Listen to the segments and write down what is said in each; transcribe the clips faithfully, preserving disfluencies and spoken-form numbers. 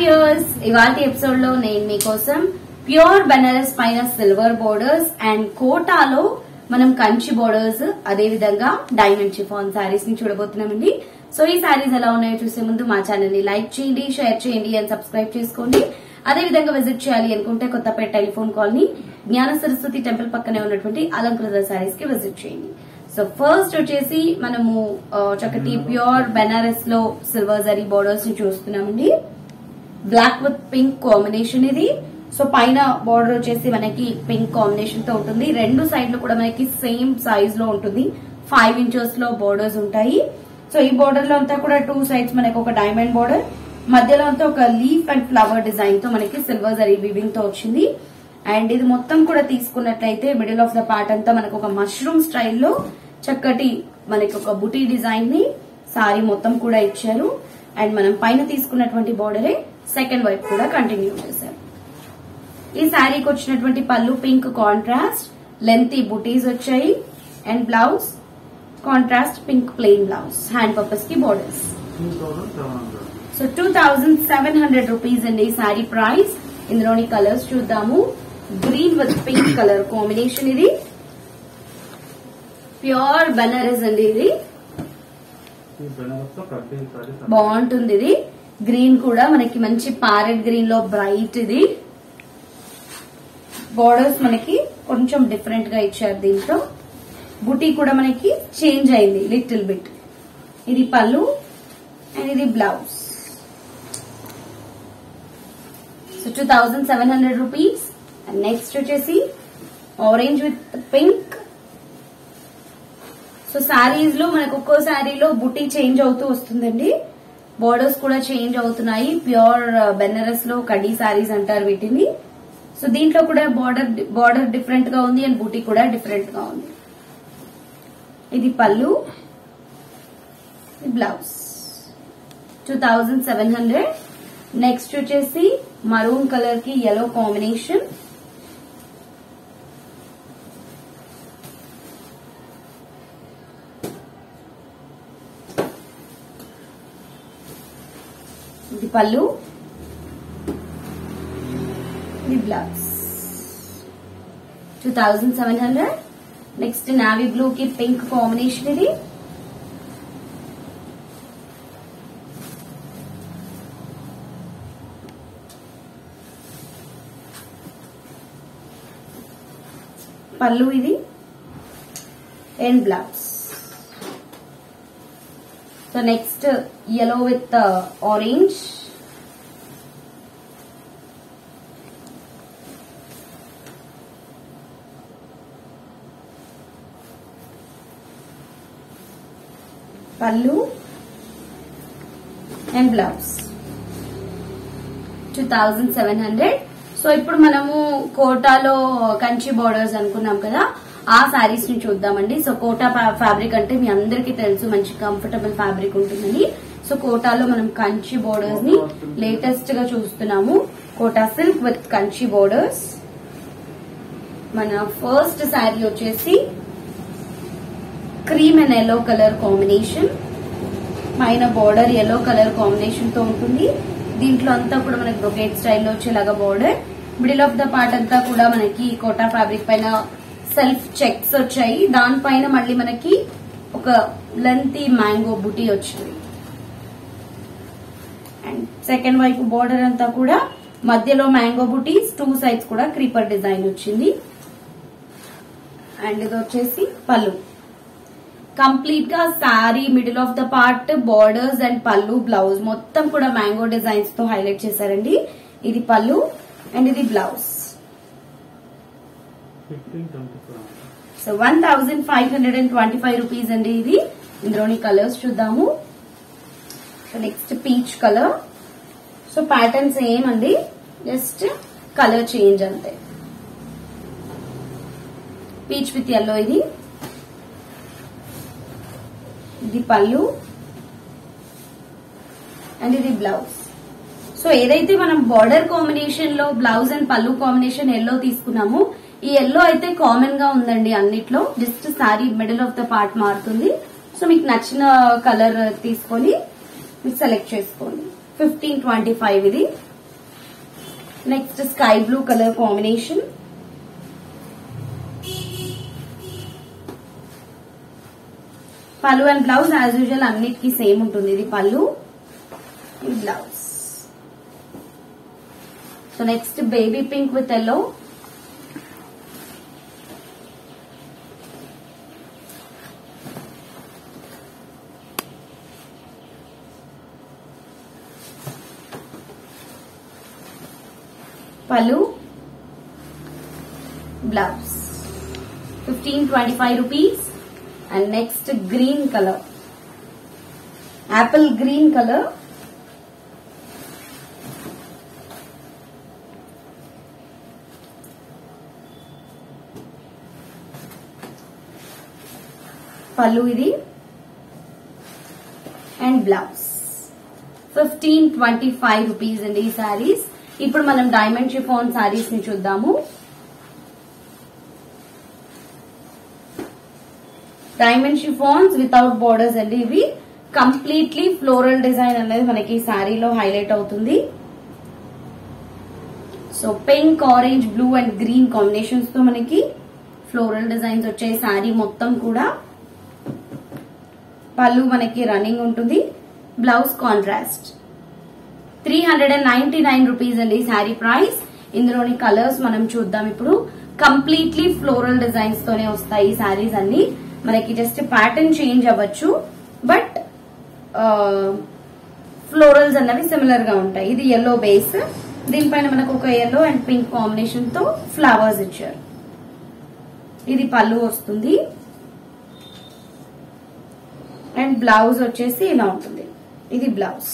Viewers, ఇవాల్టి episode లో నేను మీకోసం ప్యూర్ బెనారస్ పైన సిల్వర్ బోర్డర్స్ అండ్ కోటాలో మనం కంచి బోర్డర్స్ అదే విధంగా డైమండ్ షిఫాన్ శారీస్ ని చూడబోతున్నామండి. సో ఈ శారీస్ ఎలా ఉన్నాయో చూసే ముందు మా ఛానల్ ని లైక్ చేయండి, షేర్ చేయండి అండ్ సబ్స్క్రైబ్ చేసుకోండి. అదే విధంగా విజిట్ చేయాలి అనుకుంటే కొత్తపేట టెలిఫోన్ కాలనీ జ్ఞాన సరస్వతి టెంపుల్ పక్కనే ఉన్నటువంటి అలంకృత శారీస్ కి విజిట్ చేయండి. సో ఫస్ట్ వచ్చేసి మనము చక్కటి ప్యూర్ బెనారస్ లో సిల్వర్ జరీ బోర్డర్స్ ని చూస్తున్నామండి. బ్లాక్ విత్ పింక్ కాంబినేషన్ ఇది. సో పైన బోర్డర్ వచ్చేసి మనకి పింక్ కాంబినేషన్ తో ఉంటుంది. రెండు సైడ్లు కూడా మనకి సేమ్ సైజ్ లో ఉంటుంది. ఫైవ్ ఇంచెస్ లో బోర్డర్స్ ఉంటాయి. సో ఈ బోర్డర్ లో అంతా కూడా టూ సైడ్స్ మనకి ఒక డైమండ్ బోర్డర్, మధ్యలో అంతా ఒక లీఫ్ అండ్ ఫ్లవర్ డిజైన్ తో మనకి సిల్వర్ జరీ వీవింగ్ తో వచ్చింది. అండ్ ఇది మొత్తం కూడా తీసుకున్నట్లయితే మిడిల్ ఆఫ్ ద పార్ట్ అంతా మనకు ఒక మష్రూమ్ స్టైల్లో చక్కటి మనకి ఒక బుటీ డిజైన్ ని సారీ మొత్తం కూడా ఇచ్చారు. అండ్ మనం పైన తీసుకున్నటువంటి బోర్డరే సెకండ్ వైపు కూడా కంటిన్యూ చేశారు. ఈ శారీకి వచ్చినటువంటి పళ్ళు పింక్ కాంట్రాస్ట్, లెంతీ బుటీస్ వచ్చాయి. And blouse contrast pink plain blouse, hand purpose కి borders. So two thousand seven hundred rupees అండి ఈ శారీ ప్రైస్. ఇందులోని కలర్స్ చూద్దాము. Green with pink colour combination ఇది. ప్యూర్ బెనారస్ అండి ఇది. బాగుంటుంది ఇది. గ్రీన్ కూడా మనకి మంచి ప్యారెట్ గ్రీన్ లో బ్రైట్ ఇది. బోర్డర్స్ మనకి కొంచెం డిఫరెంట్ గా ఇచ్చారు. దీంట్లో బుటీ కూడా మనకి చేంజ్ అయింది లిటిల్ బిట్. ఇది పళ్ళు అండ్ ఇది blouse. So two thousand seven hundred rupees. And next వచ్చేసి orange with pink. So saris లో మనకు ఒక్కో శారీలో బుటీ చేంజ్ అవుతూ వస్తుందండి. బోర్డర్స్ కూడా చేంజ్ అవుతున్నాయి. ప్యూర్ బెనారస్ లో కడీ శారీస్ అంటారు వీటిని. సో దీంట్లో కూడా బోర్డర్ బోర్డర్ డిఫరెంట్ గా ఉంది అండ్ బుటీ కూడా డిఫరెంట్ గా ఉంది. ఇది pallu, blouse. Two thousand seven hundred. Next వచ్చేసి మరూన్ కలర్ కి yellow కాంబినేషన్. ఇది పళ్ళు, ఇది blouse. Two thousand seven hundred. Next navy blue కి పింక్ కాంబినేషన్ ఇది. పళ్ళు ఇది and blouse. So next yellow with orange. Pallu and blouse. Two thousand seven hundred. So ఇప్పుడు మనము కోటాలో కంచి బోర్డర్స్ అనుకున్నాం కదా, ఆ శారీస్ ని చూద్దామండి. సో కోటా ఫ్యాబ్రిక్ అంటే మీ అందరికీ తెలుసు, మంచి కంఫర్టబుల్ ఫ్యాబ్రిక్ ఉంటుందని. సో కోటాలో మనం కంచి బోర్డర్స్ ని లేటెస్ట్ గా చూస్తున్నాము. Kota silk with Kanchi borders. మన ఫస్ట్ శారీ వచ్చేసి cream and yellow colour combination. పైన బోర్డర్ ఎల్లో కలర్ కాంబినేషన్ తో ఉంటుంది. దీంట్లో అంతా కూడా మనకి బ్రొకేట్ స్టైల్లో వచ్చేలాగా border. Middle of the part అంతా కూడా మనకి కోటా ఫ్యాబ్రిక్ పైన సెల్ఫ్ చెక్స్ వచ్చాయి. దానిపైన మళ్ళీ మనకి ఒక లెంతీ మ్యాంగో బుటీ వచ్చింది. అండ్ సెకండ్ వైపు బోర్డర్ అంతా కూడా మధ్యలో మ్యాంగో బుటీస్, టూ సైడ్స్ కూడా క్రీపర్ డిజైన్ వచ్చింది. అండ్ ఇది వచ్చేసి పళ్ళు. కంప్లీట్ గా sari middle of the part borders and pallu, blouse మొత్తం కూడా మ్యాంగో డిజైన్స్ తో హైలైట్ చేశారండి. ఇది పళ్ళు అండ్ ఇది blouse. So one thousand five hundred and twenty five rupees అండి ఇది. ఇందులోని కలర్స్ చూద్దాము. Next peach colour. So pattern same అండి, జస్ట్ కలర్ చేంజ్ అంతే. పీచ్ విత్ yellow ఇది. ఇది పళ్ళు అండ్ ఇది బ్లౌజ్. సో ఏదైతే మనం బార్డర్ కాంబినేషన్ లో blouse and pallu combination yellow తీసుకున్నాము, ఈ ఎల్లో అయితే కామన్ గా ఉందండి అన్నిట్లో. Just sari middle of the part మారుతుంది. సో మీకు నచ్చిన కలర్ తీసుకొని మీరు సెలెక్ట్ చేసుకోండి. ఫిఫ్టీన్ ట్వంటీ ఫైవ్ ఇది. Next sky blue colour combination. Pallu and blouse as usual అన్నిటికీ సేమ్ ఉంటుంది. ఇది పళ్ళు, ఇది blouse. So next baby pink with yellow. Pallu, blouse. Fifteen twenty five rupees. And next green colour, apple green colour. Pallu ఇది and blouse. Fifteen twenty five rupees అండి ఈ శారీస్. ఇప్పుడు మనం diamond chiffon saris ని చూద్దాము. డైమండ్ షిఫాన్స్ వితౌట్ బోర్డర్స్ అండి. ఇవి completely floral design అనేది మనకి ఈ శారీలో హైలైట్ అవుతుంది. So pink, orange, blue and green combinations తో మనకి ఫ్లోరల్ డిజైన్స్ వచ్చే శారీ మొత్తం కూడా. పళ్ళు మనకి రన్నింగ్ ఉంటుంది, blouse contrast. Three hundred and ninety nine rupees అండి శారీ ప్రైస్. ఇందులోని కలర్స్ మనం చూద్దాం ఇప్పుడు. కంప్లీట్లీ ఫ్లోరల్ డిజైన్స్ తోనే వస్తాయి ఈ శారీస్ అన్ని. మనకి జస్ట్ ప్యాటర్న్ చేంజ్ అవ్వచ్చు, బట్ ఫ్లోరల్స్ అన్నవి సిమిలర్ గా ఉంటాయి. ఇది ఎల్లో బేస్, దీనిపైన మనకు ఒక ఎల్లో అండ్ పింక్ కాంబినేషన్ తో ఫ్లవర్స్ ఇచ్చారు. ఇది పళ్ళు వస్తుంది అండ్ బ్లౌజ్ వచ్చేసి ఇలా ఉంటుంది. ఇది blouse.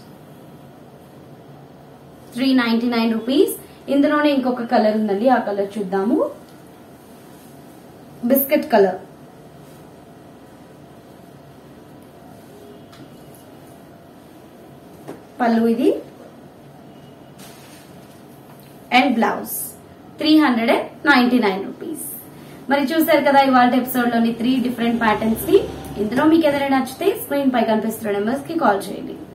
Three ninety nine rupees. ఇందులోనే ఇంకొక కలర్ ఉందండి, ఆ కలర్ చూద్దాము. Biscuit colour. పళ్ళు ఇది and blouse. Three hundred and ninety nine rupees. మరి చూసారు కదా ఇవాళ ఎపిసోడ్ లోని త్రీ డిఫరెంట్ ప్యాటర్న్స్ ని. ఇందులో మీకు ఏదైనా నచ్చితే స్క్రీన్ పై కనిపిస్తున్న నెంబర్స్ కి కాల్ చేయండి.